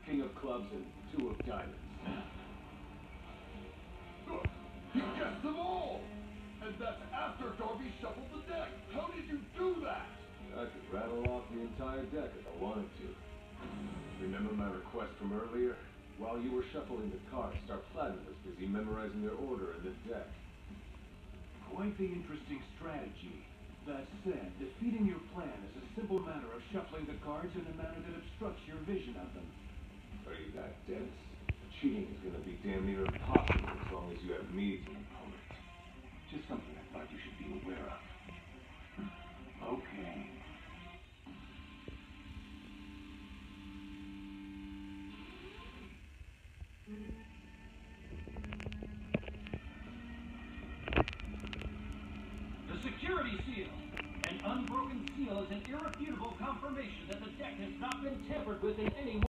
king of clubs and two of diamonds. He guessed them all! And that's after Darby shuffled the deck! How did you do that? I could rattle off the entire deck if I wanted to. Remember my request from earlier? While you were shuffling the cards, Star Platinum was busy memorizing their order in the deck. Quite the interesting strategy. That said, defeating your plan is a simple matter of shuffling the cards in a manner that obstructs your vision of them. Are you that dense? Cheating is going to be damn near impossible as long as you have me as an opponent. Just something I thought you should be aware of. Okay. The security seal. An unbroken seal is an irrefutable confirmation that the deck has not been tampered with in any way.